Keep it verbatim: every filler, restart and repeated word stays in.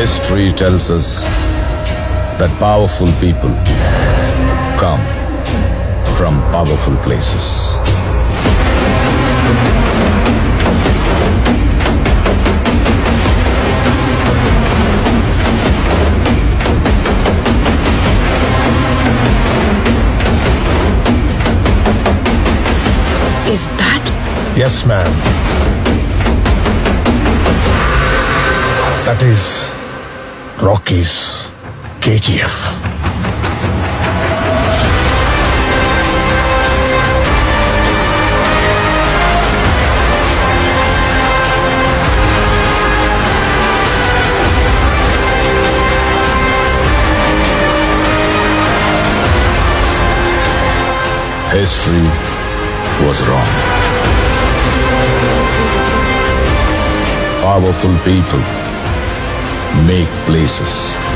History tells us that powerful people come from powerful places. Is that? Yes, ma'am. That is Rocky's K G F. History was wrong. Powerful people make places.